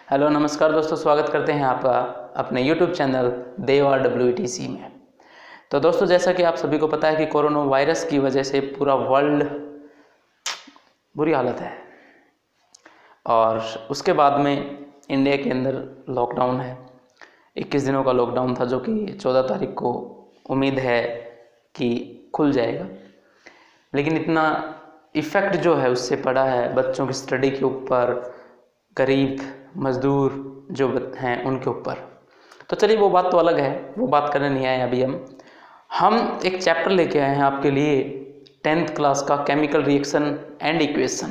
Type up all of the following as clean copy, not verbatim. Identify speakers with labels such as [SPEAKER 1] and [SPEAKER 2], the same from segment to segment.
[SPEAKER 1] Hello नमस्कार दोस्तों, स्वागत करते हैं आपका अपने YouTube चैनल देवर WTC में। तो दोस्तों, जैसा कि आप सभी को पता है कि कोरोना वायरस की वजह से पूरा वर्ल्ड बुरी हालत है और उसके बाद में इंडिया के अंदर लॉकडाउन है। 21 दिनों का लॉकडाउन था जो कि 14 तारीख को उम्मीद है कि खुल जाएगा, लेकिन इतना इफ़ेक्ट जो है उससे पड़ा है बच्चों की स्टडी के ऊपर, गरीब मज़दूर जो हैं उनके ऊपर। तो चलिए वो बात तो अलग है, वो बात करने नहीं आए अभी। हम एक चैप्टर लेके आए हैं आपके लिए 10th क्लास का, केमिकल रिएक्शन एंड इक्वेशन।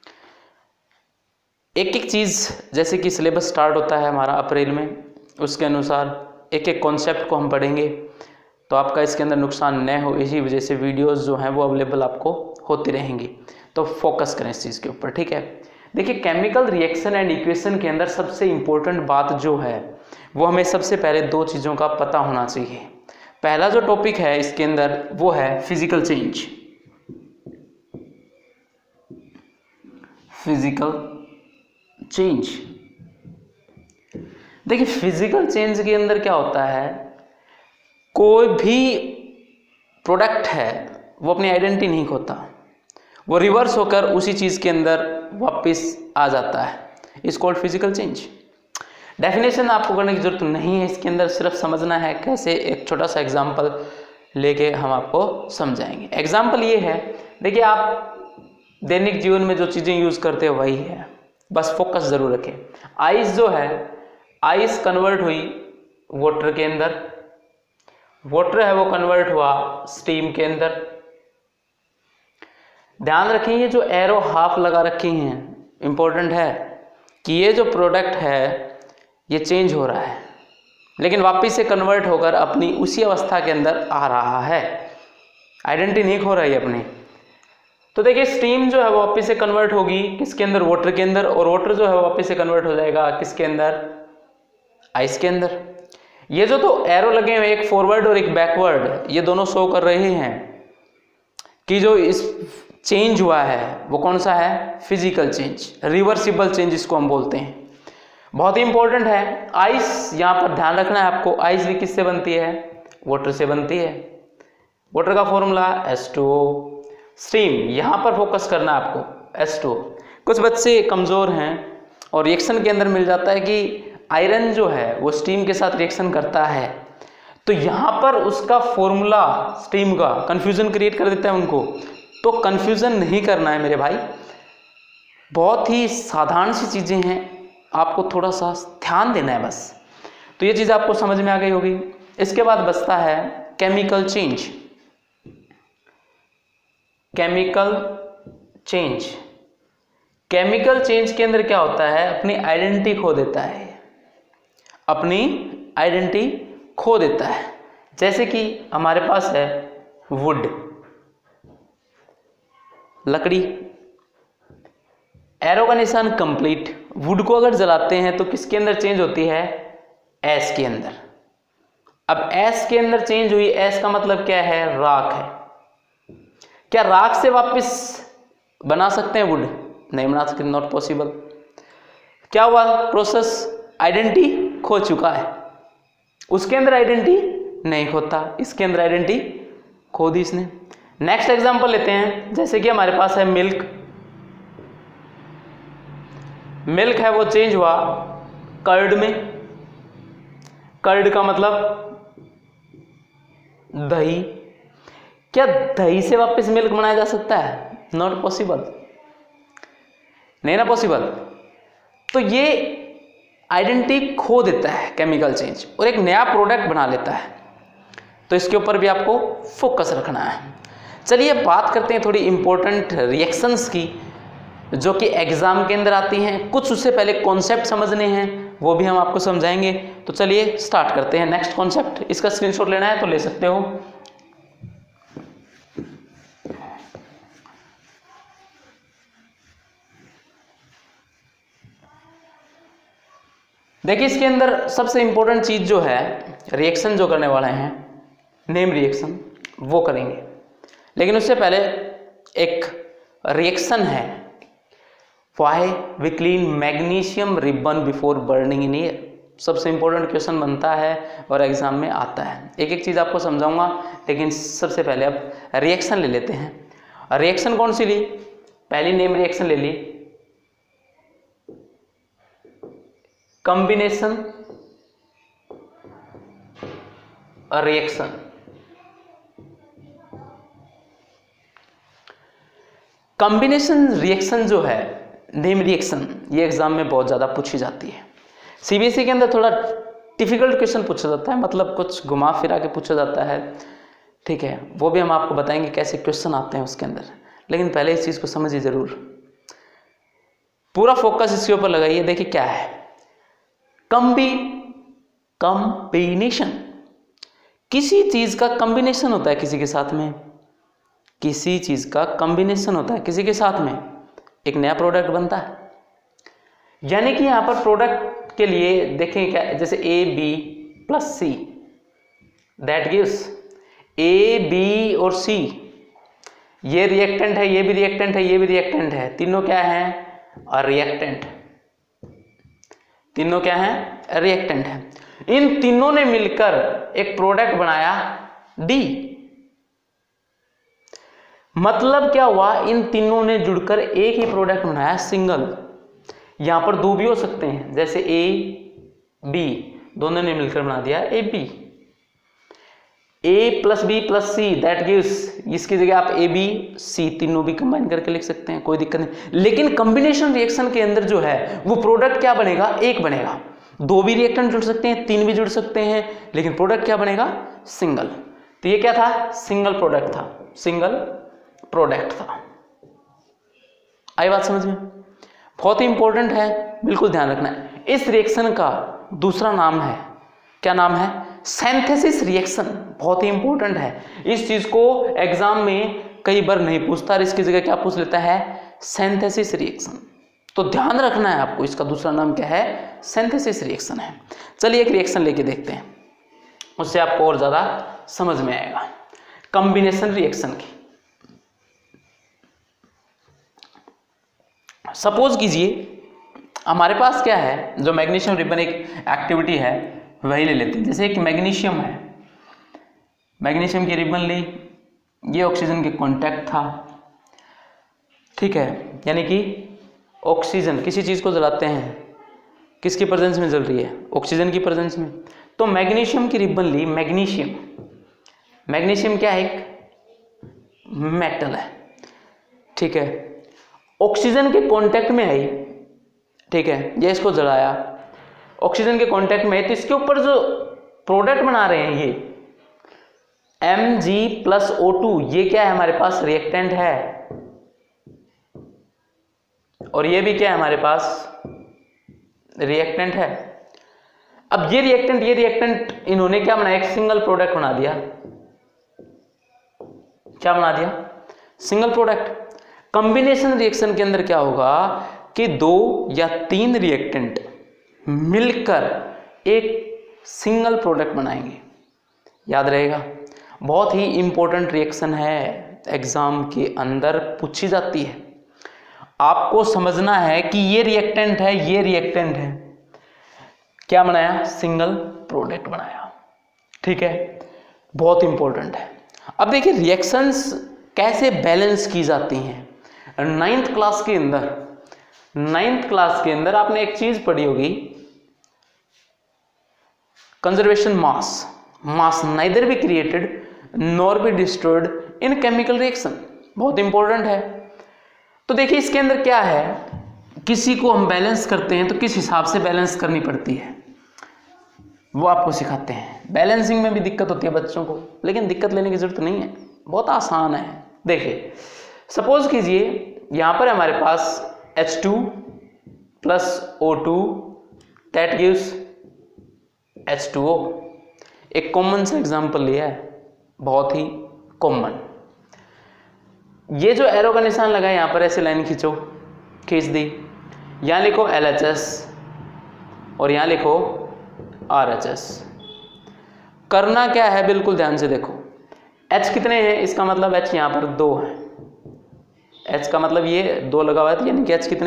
[SPEAKER 1] एक एक चीज़, जैसे कि सिलेबस स्टार्ट होता है हमारा अप्रैल में, उसके अनुसार एक एक कॉन्सेप्ट को हम पढ़ेंगे, तो आपका इसके अंदर नुकसान न हो, इसी वजह से वीडियोस जो हैं वो अवेलेबल आपको होती रहेंगी। तो फोकस करें इस चीज़ के ऊपर, ठीक है। देखिए, केमिकल रिएक्शन एंड इक्वेशन के अंदर सबसे इम्पोर्टेंट बात जो है वो हमें सबसे पहले दो चीज़ों का पता होना चाहिए। पहला जो टॉपिक है इसके अंदर वो है फिजिकल चेंज। फिजिकल चेंज, देखिए फिजिकल चेंज के अंदर क्या होता है, कोई भी प्रोडक्ट है वो अपनी आइडेंटिटी नहीं खोता, वो रिवर्स होकर उसी चीज़ के अंदर वापस आ जाता है। इस कॉल्ड फिजिकल चेंज। डेफिनेशन आपको करने की जरूरत नहीं है, इसके अंदर सिर्फ समझना है कैसे। एक छोटा सा एग्जांपल लेके हम आपको समझाएंगे। एग्जांपल ये है, देखिए आप दैनिक जीवन में जो चीज़ें यूज़ करते हैं वही है, बस फोकस ज़रूर रखें। आइस जो है, आइस कन्वर्ट हुई वाटर के अंदर, वाटर है वो कन्वर्ट हुआ स्टीम के अंदर। ध्यान रखें, ये जो एरो हाफ लगा रखी हैं, इंपॉर्टेंट है कि ये जो प्रोडक्ट है ये चेंज हो रहा है, लेकिन वापस से कन्वर्ट होकर अपनी उसी अवस्था के अंदर आ रहा है, आइडेंटिटी नहीं खो रही अपनी। तो देखिए, स्टीम जो है वो वापस से कन्वर्ट होगी किसके अंदर, वाटर के अंदर, और वाटर जो है वो वापस से कन्वर्ट हो जाएगा किसके अंदर, आइस के अंदर। ये जो तो एरो लगे हुए, एक फॉरवर्ड और एक बैकवर्ड, ये दोनों शो कर रहे हैं कि जो इस चेंज हुआ है वो कौन सा है, फिजिकल चेंज, रिवर्सिबल चेंज इसको हम बोलते हैं। बहुत ही इंपॉर्टेंट है। आइस, यहाँ पर ध्यान रखना है आपको, आइस भी किससे बनती है, वाटर से बनती है। वाटर का फॉर्मूला H2O। स्टीम, यहाँ पर फोकस करना है आपको, H2O। कुछ बच्चे कमज़ोर हैं और रिएक्शन के अंदर मिल जाता है कि आयरन जो है वो स्टीम के साथ रिएक्शन करता है, तो यहाँ पर उसका फॉर्मूला स्टीम का कन्फ्यूज़न क्रिएट कर देता है उनको। तो कन्फ्यूज़न नहीं करना है मेरे भाई, बहुत ही साधारण सी चीज़ें हैं, आपको थोड़ा सा ध्यान देना है बस। तो ये चीज़ आपको समझ में आ गई होगी। इसके बाद बचता है chemical change. Chemical change, chemical change के अंदर क्या होता है, अपनी आइडेंटिटी खो देता है, अपनी आइडेंटिटी खो देता है। जैसे कि हमारे पास है वुड, लकड़ी, एरो का निशान कंप्लीट। वुड को अगर जलाते हैं तो किसके अंदर चेंज होती है, एस के अंदर। अब एस के अंदर चेंज हुई, एस का मतलब क्या है, राख है। क्या राख से वापस बना सकते हैं वुड, नहीं बना सकते, नॉट पॉसिबल। क्या हुआ प्रोसेस, आइडेंटिटी खो चुका है, उसके अंदर आइडेंटिटी नहीं खोता, इसके अंदर आइडेंटिटी खो दी इसने। नेक्स्ट एग्जांपल लेते हैं, जैसे कि हमारे पास है मिल्क। मिल्क है वो चेंज हुआ कर्ड में। कर्ड का मतलब दही। क्या दही से वापस मिल्क बनाया जा सकता है, नॉट पॉसिबल, नहीं ना पॉसिबल। तो ये आइडेंटिटी खो देता है केमिकल चेंज और एक नया प्रोडक्ट बना लेता है। तो इसके ऊपर भी आपको फोकस रखना है। चलिए बात करते हैं थोड़ी इंपॉर्टेंट रिएक्शंस की जो कि एग्जाम के अंदर आती हैं। कुछ उससे पहले कॉन्सेप्ट समझने हैं, वो भी हम आपको समझाएंगे। तो चलिए स्टार्ट करते हैं। नेक्स्ट कॉन्सेप्ट, इसका स्क्रीनशॉट लेना है तो ले सकते हो। देखिए, इसके अंदर सबसे इंपॉर्टेंट चीज जो है, रिएक्शन जो करने वाले हैं, नेम रिएक्शन वो करेंगे। लेकिन उससे पहले एक रिएक्शन है why we clean magnesium ribbon before burning in air. सबसे इंपॉर्टेंट क्वेश्चन बनता है और एग्जाम में आता है। एक एक चीज़ आपको समझाऊंगा, लेकिन सबसे पहले अब रिएक्शन ले लेते हैं। रिएक्शन कौन सी ली? पहली नेम रिएक्शन ले ली, कॉम्बिनेशन रिएक्शन। कॉम्बिनेशन रिएक्शन जो है, नेम रिएक्शन, ये एग्जाम में बहुत ज़्यादा पूछी जाती है। सीबीएसई के अंदर थोड़ा डिफिकल्ट क्वेश्चन पूछा जाता है, मतलब कुछ घुमा फिरा के पूछा जाता है, ठीक है, वो भी हम आपको बताएंगे कैसे क्वेश्चन आते हैं उसके अंदर। लेकिन पहले इस चीज़ को समझिए ज़रूर, पूरा फोकस इसके ऊपर लगाइए। देखिए क्या है कॉम्बिनेशन, किसी चीज़ का कॉम्बिनेशन होता है किसी के साथ में, किसी चीज़ का कॉम्बिनेशन होता है किसी के साथ में, एक नया प्रोडक्ट बनता है। यानी कि यहाँ पर प्रोडक्ट के लिए देखें क्या, जैसे A B plus C, that gives A B और सी। ये रिएक्टेंट है, ये भी रिएक्टेंट है, ये भी रिएक्टेंट है, तीनों क्या हैं? और रिएक्टेंट, तीनों क्या हैं? रिएक्टेंट है। इन तीनों ने मिलकर एक प्रोडक्ट बनाया डी। मतलब क्या हुआ? इन तीनों ने जुड़कर एक ही प्रोडक्ट बनाया सिंगल। यहां पर दो भी हो सकते हैं, जैसे ए बी, दोनों ने मिलकर बना दिया A B. A plus B plus C that gives, इसकी जगह आप ए बी सी तीनों भी कंबाइन करके लिख सकते हैं, कोई दिक्कत नहीं। लेकिन कॉम्बिनेशन रिएक्शन के अंदर जो है वो प्रोडक्ट क्या बनेगा? एक बनेगा। दो भी रिएक्टेंट जुड़ सकते हैं, तीन भी जुड़ सकते हैं, लेकिन प्रोडक्ट क्या बनेगा? सिंगल। तो ये क्या था? सिंगल प्रोडक्ट था, सिंगल प्रोडक्ट था। आई बात समझ में? बहुत ही इंपॉर्टेंट है, बिल्कुल ध्यान रखना है। इस रिएक्शन का दूसरा नाम है, क्या नाम है? Synthesis reaction. बहुत ही इंपॉर्टेंट है, इस चीज को एग्जाम में कई बार नहीं पूछता, इसकी जगह क्या पूछ लेता है? Synthesis reaction. तो ध्यान रखना है आपको, इसका दूसरा नाम क्या है? सिंथेसिस रिएक्शन है। चलिए एक रिएक्शन लेके देखते हैं, उससे आपको और ज्यादा समझ में आएगा कॉम्बिनेशन रिएक्शन की। सपोज कीजिए हमारे पास क्या है, जो मैग्नीशियम रिबन एक एक्टिविटी है वही ले लेते हैं। जैसे एक मैग्नीशियम है, मैग्नीशियम की रिबन ली, ये ऑक्सीजन के कांटेक्ट था, ठीक है, यानी कि ऑक्सीजन किसी चीज को जलाते हैं, किसकी प्रेजेंस में जल रही है? ऑक्सीजन की प्रेजेंस में। तो मैग्नीशियम की रिबन ली, मैग्नीशियम, मैग्नीशियम क्या है? एक मेटल है, ठीक है, ऑक्सीजन के कांटेक्ट में आई, ठीक है, ये इसको जलाया, ऑक्सीजन के कांटेक्ट में है, तो इसके ऊपर जो प्रोडक्ट बना रहे हैं ये Mg+O2, ये क्या है हमारे पास? रिएक्टेंट है। और ये भी क्या है हमारे पास? रिएक्टेंट है। अब ये रिएक्टेंट इन्होंने क्या बनाया? एक सिंगल प्रोडक्ट बना दिया। क्या बना दिया? Single product. कॉम्बिनेशन रिएक्शन के अंदर क्या होगा कि दो या तीन रिएक्टेंट मिलकर एक सिंगल प्रोडक्ट बनाएंगे। याद रहेगा, बहुत ही इंपॉर्टेंट रिएक्शन है, एग्जाम के अंदर पूछी जाती है। आपको समझना है कि ये रिएक्टेंट है, ये रिएक्टेंट है, क्या बनाया? सिंगल प्रोडक्ट बनाया, ठीक है, बहुत इंपॉर्टेंट है। अब देखिए रिएक्शंस कैसे बैलेंस की जाती हैं। नाइन्थ क्लास के अंदर आपने एक चीज पढ़ी होगी, conservation mass neither be created nor be destroyed in chemical reaction. बहुत इंपॉर्टेंट है। तो देखिए इसके अंदर क्या है, किसी को हम बैलेंस करते हैं तो किस हिसाब से बैलेंस करनी पड़ती है वो आपको सिखाते हैं। बैलेंसिंग में भी दिक्कत होती है बच्चों को, लेकिन दिक्कत लेने की जरूरत नहीं है, बहुत आसान है। देखिए सपोज कीजिए यहां पर हमारे पास H2+O2 दैट गिव्स H2O। एक कॉमन सा एग्जांपल लिया है, बहुत ही कॉमन। ये जो एरो का निशान लगा है यहां पर ऐसे लाइन खींच दी, यहां लिखो LHS और यहां लिखो RHS। करना क्या है, बिल्कुल ध्यान से देखो, H कितने हैं, इसका मतलब H यहां पर 2 है, H का मतलब ये 2 लगा हुआ है, तो यानी कि H कितने हैं?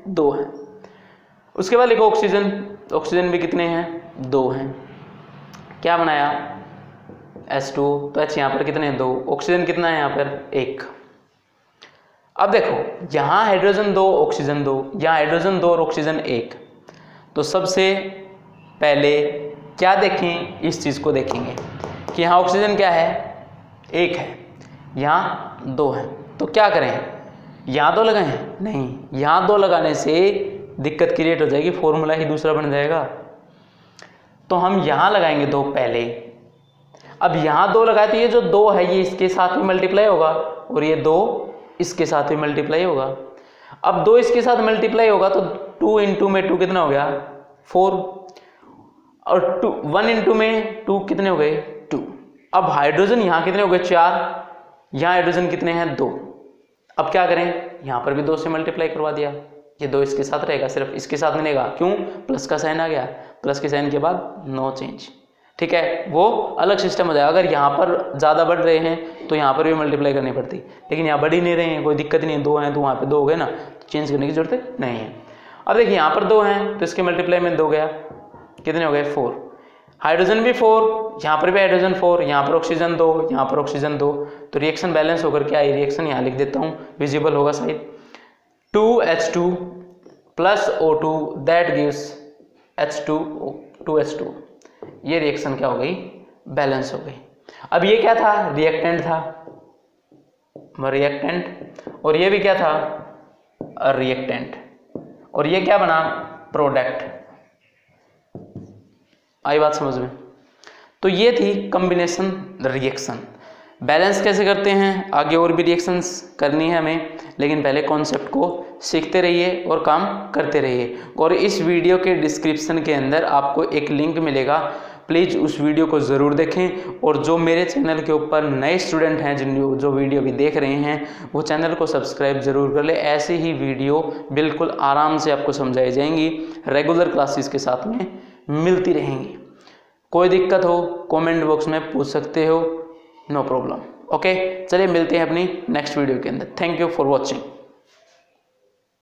[SPEAKER 1] 2 हैं। उसके बाद लिखो ऑक्सीजन, ऑक्सीजन भी कितने हैं 2 हैं। क्या बनाया H2O, तो H यहाँ पर कितने हैं 2, ऑक्सीजन कितना है यहाँ पर 1। अब देखो यहाँ हाइड्रोजन 2 ऑक्सीजन 2, यहाँ हाइड्रोजन 2 और ऑक्सीजन 1, तो सबसे पहले क्या देखें, इस चीज़ को देखेंगे कि यहाँ ऑक्सीजन क्या है 1 है, यहाँ 2 है, तो क्या करें, यहाँ 2 लगाएं, नहीं, यहाँ 2 लगाने से दिक्कत क्रिएट हो जाएगी, फॉर्मूला ही दूसरा बन जाएगा। तो हम यहाँ लगाएंगे 2 पहले। अब यहाँ 2 लगाए तो ये जो 2 है ये इसके साथ में मल्टीप्लाई होगा और ये 2 इसके साथ में मल्टीप्लाई होगा। अब 2 इसके साथ मल्टीप्लाई होगा तो 2 इंटू में 2 कितना हो गया 4, और 1 इंटू में 2 कितने हो गए 2। अब हाइड्रोजन यहाँ कितने हो गए 4, यहाँ हाइड्रोजन कितने हैं 2। अब क्या करें, यहाँ पर भी 2 से मल्टीप्लाई करवा दिया, ये 2 इसके साथ रहेगा, सिर्फ इसके साथ मिलेगा, क्यों, प्लस का साइन आ गया, प्लस के साइन के बाद नो चेंज, ठीक है, वो अलग सिस्टम हो जाएगा। अगर यहाँ पर ज़्यादा बढ़ रहे हैं तो यहाँ पर भी मल्टीप्लाई करनी पड़ती, लेकिन यहाँ बढ़ ही नहीं रहे हैं, कोई दिक्कत नहीं है, 2 हैं तो वहाँ पे 2 हो गए ना, तो चेंज करने की जरूरत नहीं है। अब देखिए यहाँ पर 2 हैं तो इसके मल्टीप्लाई में 2 गया, कितने हो गए 4, हाइड्रोजन भी 4, यहाँ पर भी हाइड्रोजन 4, यहाँ पर ऑक्सीजन 2, यहाँ पर ऑक्सीजन 2, तो रिएक्शन बैलेंस होकर क्या है, रिएक्शन यहाँ लिख देता हूँ, विजिबल होगा शायद, 2H2 plus O2 that gives H2O 2H2, ये रिएक्शन क्या हो गई, बैलेंस हो गई। अब ये क्या था, रिएक्टेंट था, रिएक्टेंट, और ये भी क्या था रिएक्टेंट, और ये क्या बना प्रोडक्ट। आई बात समझ में। तो ये थी कॉम्बिनेशन रिएक्शन। बैलेंस कैसे करते हैं, आगे और भी रिएक्शंस करनी है हमें, लेकिन पहले कॉन्सेप्ट को सीखते रहिए और काम करते रहिए। और इस वीडियो के डिस्क्रिप्शन के अंदर आपको एक लिंक मिलेगा, प्लीज़ उस वीडियो को ज़रूर देखें। और जो मेरे चैनल के ऊपर नए स्टूडेंट हैं जो वीडियो भी देख रहे हैं, वो चैनल को सब्सक्राइब ज़रूर कर ले। ऐसे ही वीडियो बिल्कुल आराम से आपको समझाई जाएंगी, रेगुलर क्लासेस के साथ में मिलती रहेंगी। कोई दिक्कत हो कमेंट बॉक्स में पूछ सकते हो, नो प्रॉब्लम। ओके, चलिए मिलते हैं अपनी नेक्स्ट वीडियो के अंदर। Thank you for watching.